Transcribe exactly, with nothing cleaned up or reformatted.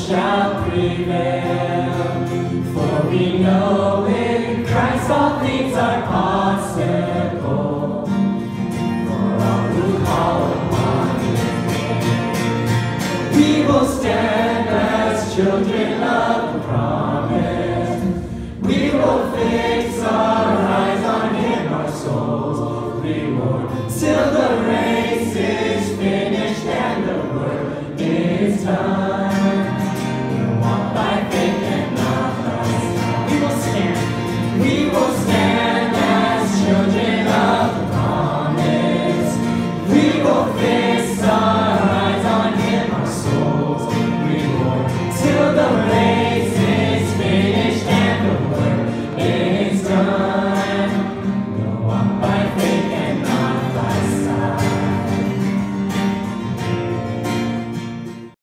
shall prevail. For we know in Christ all things are possible. For all who call upon His name, we will stand as children of the promise. We will fix our eyes on Him, our souls reward, till the race is finished and the work is done.